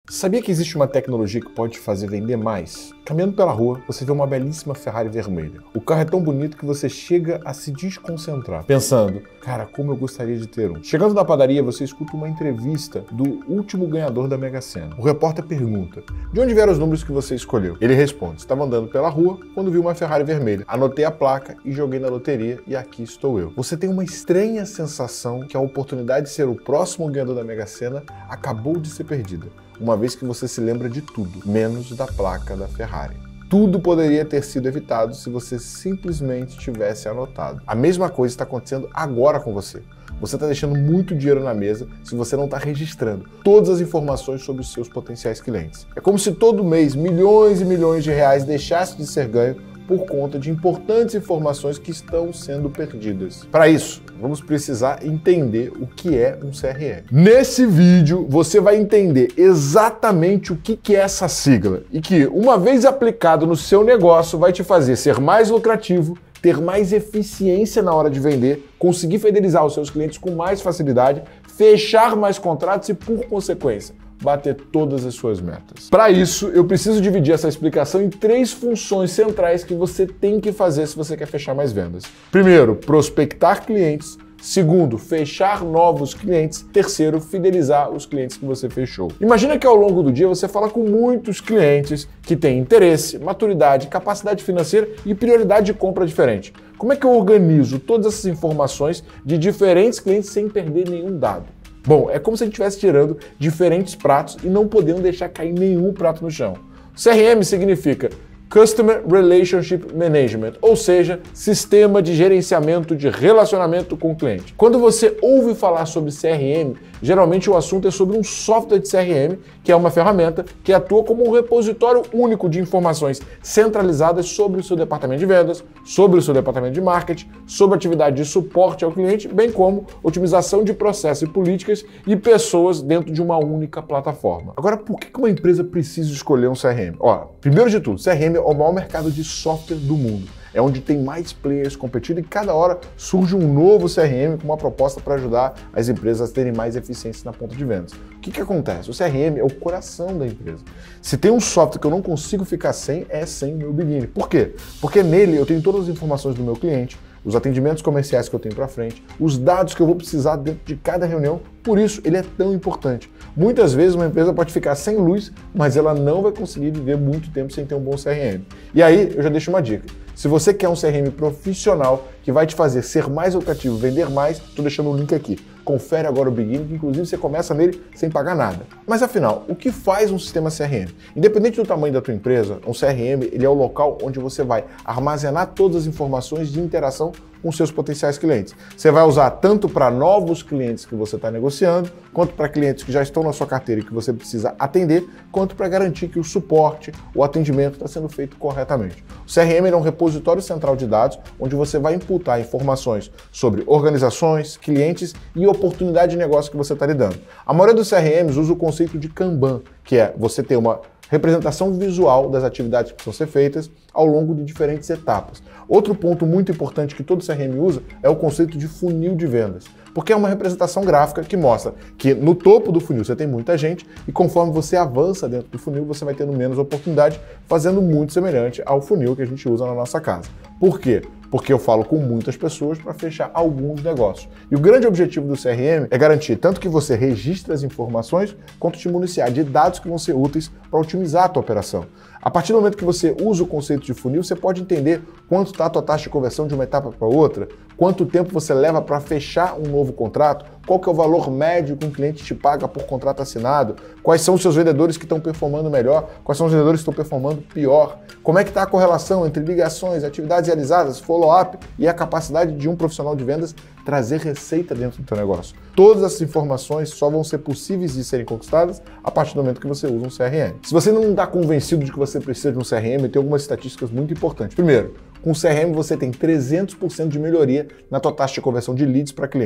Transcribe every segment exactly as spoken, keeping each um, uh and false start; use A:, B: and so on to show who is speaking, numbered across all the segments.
A: Sabia que existe uma tecnologia que pode te fazer vender mais? Caminhando pela rua, você vê uma belíssima Ferrari vermelha. O carro é tão bonito que você chega a se desconcentrar, pensando, cara, como eu gostaria de ter um. Chegando na padaria, você escuta uma entrevista do último ganhador da Mega Sena. O repórter pergunta, de onde vieram os números que você escolheu? Ele responde, estava andando pela rua quando viu uma Ferrari vermelha. Anotei a placa e joguei na loteria e aqui estou eu. Você tem uma estranha sensação que a oportunidade de ser o próximo ganhador da Mega Sena acabou de ser perdida, uma vez que você se lembra de tudo, menos da placa da Ferrari. Tudo poderia ter sido evitado se você simplesmente tivesse anotado. A mesma coisa está acontecendo agora com você. Você está deixando muito dinheiro na mesa se você não está registrando todas as informações sobre os seus potenciais clientes. É como se todo mês milhões e milhões de reais deixassem de ser ganho por conta de importantes informações que estão sendo perdidas. Para isso, vamos precisar entender o que é um C R M. Nesse vídeo, você vai entender exatamente o que é essa sigla e que, uma vez aplicado no seu negócio, vai te fazer ser mais lucrativo, ter mais eficiência na hora de vender, conseguir fidelizar os seus clientes com mais facilidade, fechar mais contratos e, por consequência, bater todas as suas metas. Para isso, eu preciso dividir essa explicação em três funções centrais que você tem que fazer se você quer fechar mais vendas. Primeiro, prospectar clientes. Segundo, fechar novos clientes. Terceiro, fidelizar os clientes que você fechou. Imagina que ao longo do dia você fala com muitos clientes que têm interesse, maturidade, capacidade financeira e prioridade de compra diferente. Como é que eu organizo todas essas informações de diferentes clientes sem perder nenhum dado? Bom, é como se a gente estivesse tirando diferentes pratos e não podendo deixar cair nenhum prato no chão. C R M significa Customer Relationship Management, ou seja, sistema de gerenciamento de relacionamento com o cliente. Quando você ouve falar sobre C R M, geralmente o assunto é sobre um software de C R M, que é uma ferramenta que atua como um repositório único de informações centralizadas sobre o seu departamento de vendas, sobre o seu departamento de marketing, sobre a atividade de suporte ao cliente, bem como otimização de processos e políticas e pessoas dentro de uma única plataforma. Agora, por que uma empresa precisa escolher um C R M? Ó, primeiro de tudo, C R M é o maior mercado de software do mundo. É onde tem mais players competindo e cada hora surge um novo C R M com uma proposta para ajudar as empresas a terem mais eficiência na ponta de vendas. O que que acontece? O C R M é o coração da empresa. Se tem um software que eu não consigo ficar sem, é sem o meu Begin. Por quê? Porque nele eu tenho todas as informações do meu cliente, os atendimentos comerciais que eu tenho para frente, os dados que eu vou precisar dentro de cada reunião, por isso ele é tão importante. Muitas vezes uma empresa pode ficar sem luz, mas ela não vai conseguir viver muito tempo sem ter um bom C R M. E aí eu já deixo uma dica. Se você quer um C R M profissional que vai te fazer ser mais lucrativo, vender mais, estou deixando o link aqui. Confere agora o Begin, que inclusive você começa nele sem pagar nada. Mas afinal, o que faz um sistema C R M? Independente do tamanho da tua empresa, um C R M ele é o local onde você vai armazenar todas as informações de interação com seus potenciais clientes. Você vai usar tanto para novos clientes que você está negociando, quanto para clientes que já estão na sua carteira e que você precisa atender, quanto para garantir que o suporte, o atendimento está sendo feito corretamente. O C R M é um repositório central de dados onde você vai imputar informações sobre organizações, clientes e oportunidade de negócio que você está lidando. A maioria dos C R Ms usa o conceito de Kanban, que é você ter uma representação visual das atividades que precisam ser feitas ao longo de diferentes etapas. Outro ponto muito importante que todo C R M usa é o conceito de funil de vendas, porque é uma representação gráfica que mostra que no topo do funil você tem muita gente e conforme você avança dentro do funil você vai tendo menos oportunidade, fazendo muito semelhante ao funil que a gente usa na nossa casa. Por quê? Porque eu falo com muitas pessoas para fechar alguns negócios. E o grande objetivo do C R M é garantir tanto que você registre as informações, quanto te municiar de dados que vão ser úteis para otimizar a tua operação. A partir do momento que você usa o conceito de funil, você pode entender quanto está a tua taxa de conversão de uma etapa para outra, quanto tempo você leva para fechar um novo contrato, qual que é o valor médio que um cliente te paga por contrato assinado, quais são os seus vendedores que estão performando melhor, quais são os vendedores que estão performando pior, como é que está a correlação entre ligações, atividades realizadas, follow-up e a capacidade de um profissional de vendas trazer receita dentro do teu negócio. Todas essas informações só vão ser possíveis de serem conquistadas a partir do momento que você usa um C R M. Se você não está convencido de que você precisa de um C R M, tem algumas estatísticas muito importantes. Primeiro, com o C R M você tem trezentos por cento de melhoria na tua taxa de conversão de leads para cliente.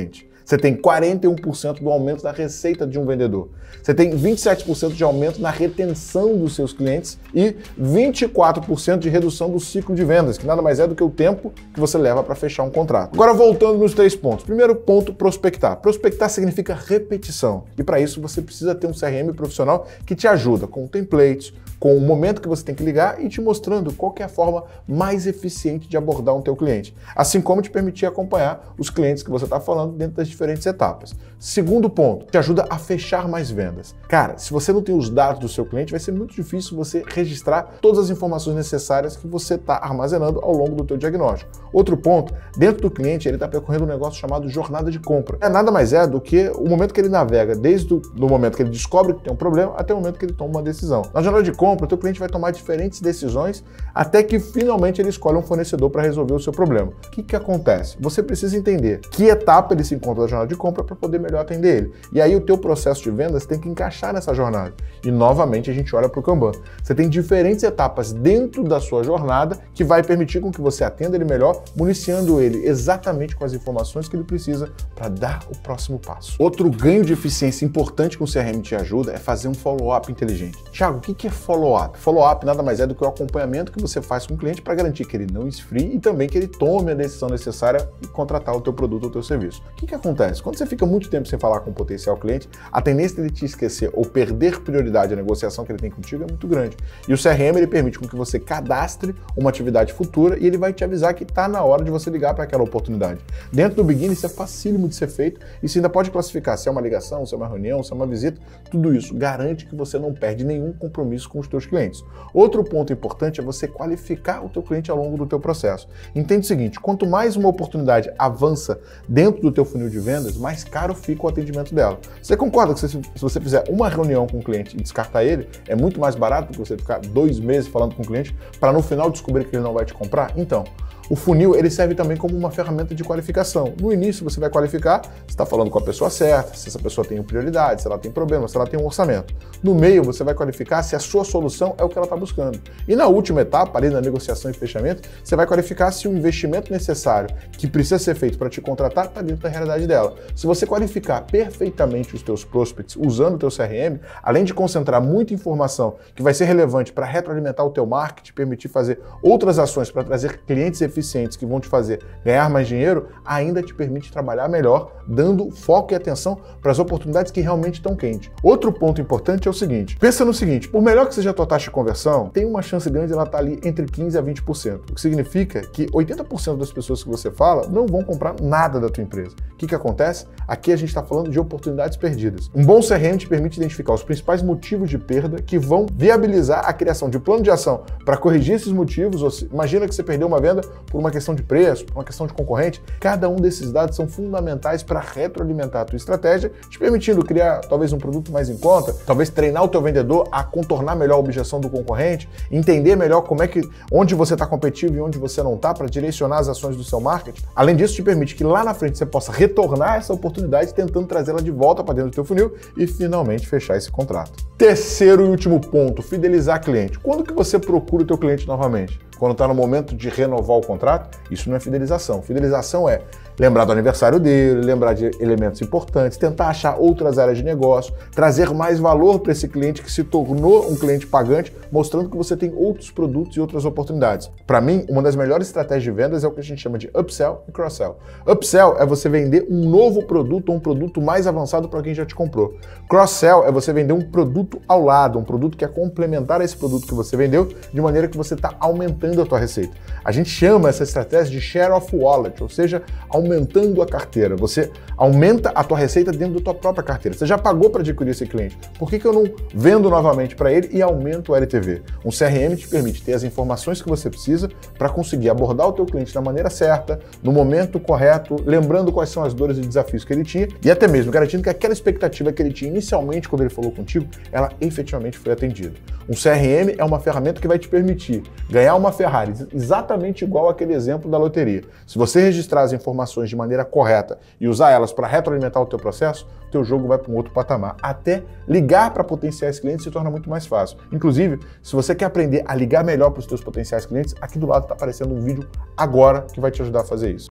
A: Você tem quarenta e um por cento do aumento da receita de um vendedor. Você tem vinte e sete por cento de aumento na retenção dos seus clientes e vinte e quatro por cento de redução do ciclo de vendas, que nada mais é do que o tempo que você leva para fechar um contrato. Agora, voltando nos três pontos. Primeiro ponto, prospectar. Prospectar significa repetição. E para isso você precisa ter um C R M profissional que te ajuda com templates, com o momento que você tem que ligar e te mostrando qual que é a forma mais eficiente de abordar um teu cliente. Assim como te permitir acompanhar os clientes que você está falando dentro das diferentes etapas. Segundo ponto, te ajuda a fechar mais vendas. Cara, se você não tem os dados do seu cliente, vai ser muito difícil você registrar todas as informações necessárias que você está armazenando ao longo do teu diagnóstico. Outro ponto, dentro do cliente, ele está percorrendo um negócio chamado jornada de compra. É nada mais é do que o momento que ele navega, desde o do momento que ele descobre que tem um problema até o momento que ele toma uma decisão. Na jornada de compra, o teu cliente vai tomar diferentes decisões até que finalmente ele escolhe um fornecedor para resolver o seu problema. O que que acontece? Você precisa entender que etapa ele se encontra na jornada de compra para poder melhor atender ele. E aí o teu processo de vendas tem que encaixar nessa jornada. E novamente a gente olha para o Kanban. Você tem diferentes etapas dentro da sua jornada que vai permitir com que você atenda ele melhor, municiando ele exatamente com as informações que ele precisa para dar o próximo passo. Outro ganho de eficiência importante que o C R M te ajuda é fazer um follow-up inteligente. Thiago, o que é follow-up? Follow-up nada mais é do que o acompanhamento que você faz com o cliente para garantir que ele não esfrie e também que ele tome a decisão necessária e contratar o teu produto ou o teu serviço. O que que acontece? Quando você fica muito tempo sem falar com um potencial cliente, a tendência dele te esquecer ou perder prioridade à negociação que ele tem contigo é muito grande. E o C R M ele permite com que você cadastre uma atividade futura e ele vai te avisar que está na hora de você ligar para aquela oportunidade. Dentro do Begin isso é facílimo de ser feito e você ainda pode classificar se é uma ligação, se é uma reunião, se é uma visita, tudo isso garante que você não perde nenhum compromisso com os teus clientes. Outro ponto importante é você qualificar o teu cliente ao longo do teu processo. Entende o seguinte, quanto mais uma oportunidade avança dentro do teu funil de vendas, mais caro fica o atendimento dela. Você concorda que se você fizer uma reunião com o cliente e descartar ele, é muito mais barato do que você ficar dois meses falando com o cliente para no final descobrir que ele não vai te comprar? Então, o funil ele serve também como uma ferramenta de qualificação. No início você vai qualificar se está falando com a pessoa certa, se essa pessoa tem prioridade, se ela tem problema, se ela tem um orçamento. No meio você vai qualificar se a sua solução é o que ela está buscando. E na última etapa, ali na negociação e fechamento, você vai qualificar se o investimento necessário que precisa ser feito para te contratar está dentro da realidade dela. Se você qualificar perfeitamente os teus prospects usando o teu C R M, além de concentrar muita informação que vai ser relevante para retroalimentar o teu marketing, permitir fazer outras ações para trazer clientes eficientes que vão te fazer ganhar mais dinheiro, ainda te permite trabalhar melhor, dando foco e atenção para as oportunidades que realmente estão quentes. Outro ponto importante é o seguinte, pensa no seguinte, por melhor que seja a tua taxa de conversão, tem uma chance grande de ela estar ali entre quinze a vinte por cento, o que significa que oitenta por cento das pessoas que você fala não vão comprar nada da tua empresa. O que que acontece? Aqui a gente está falando de oportunidades perdidas. Um bom C R M te permite identificar os principais motivos de perda que vão viabilizar a criação de plano de ação para corrigir esses motivos. Ou se, imagina que você perdeu uma venda por uma questão de preço, por uma questão de concorrente. Cada um desses dados são fundamentais para retroalimentar a tua estratégia, te permitindo criar talvez um produto mais em conta, talvez treinar o teu vendedor a contornar melhor a objeção do concorrente, entender melhor como é que, onde você está competitivo e onde você não está, para direcionar as ações do seu marketing. Além disso, te permite que lá na frente você possa retornar essa oportunidade, tentando trazê-la de volta para dentro do teu funil e finalmente fechar esse contrato. Terceiro e último ponto, fidelizar cliente. Quando que você procura o teu cliente novamente? Quando está no momento de renovar o contrato? Isso não é fidelização. Fidelização é lembrar do aniversário dele, lembrar de elementos importantes, tentar achar outras áreas de negócio, trazer mais valor para esse cliente que se tornou um cliente pagante, mostrando que você tem outros produtos e outras oportunidades. Para mim, uma das melhores estratégias de vendas é o que a gente chama de upsell e cross-sell. Upsell é você vender um novo produto ou um produto mais avançado para quem já te comprou. Cross-sell é você vender um produto ao lado, um produto que é complementar a esse produto que você vendeu, de maneira que você está aumentando a tua receita. A gente chama essa estratégia de share of wallet, ou seja, aumentando a carteira. Você aumenta a tua receita dentro da tua própria carteira. Você já pagou para adquirir esse cliente. Por que que eu não vendo novamente para ele e aumento o L T V? Um C R M te permite ter as informações que você precisa para conseguir abordar o teu cliente da maneira certa, no momento correto, lembrando quais são as dores e desafios que ele tinha e até mesmo garantindo que aquela expectativa que ele tinha inicialmente quando ele falou contigo, ela efetivamente foi atendida. Um C R M é uma ferramenta que vai te permitir ganhar uma Ferrari exatamente igual àquele exemplo da loteria. Se você registrar as informações de maneira correta e usar elas para retroalimentar o teu processo, o teu jogo vai para um outro patamar. Até ligar para potenciais clientes se torna muito mais fácil. Inclusive, se você quer aprender a ligar melhor para os teus potenciais clientes, aqui do lado está aparecendo um vídeo agora que vai te ajudar a fazer isso.